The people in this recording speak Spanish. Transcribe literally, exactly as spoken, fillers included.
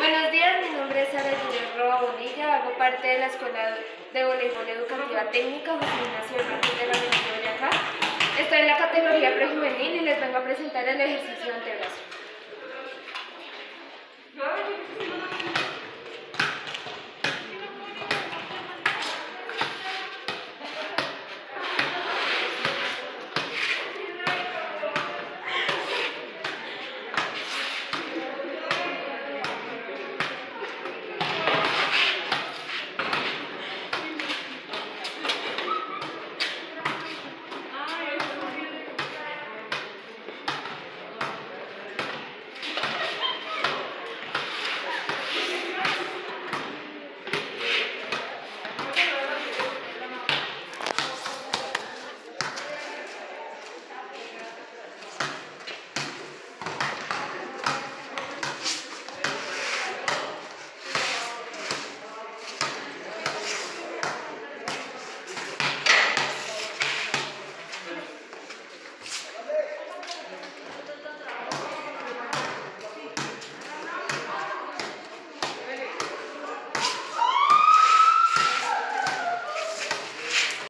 Buenos días, mi nombre es Sara Juliet Roa Bonilla, hago parte de la Escuela de Voleibol Educativa Técnica José Ignacio Hernández de la Región de Boyacá. Estoy en la categoría prejuvenil y les vengo a presentar el ejercicio de antebrazo.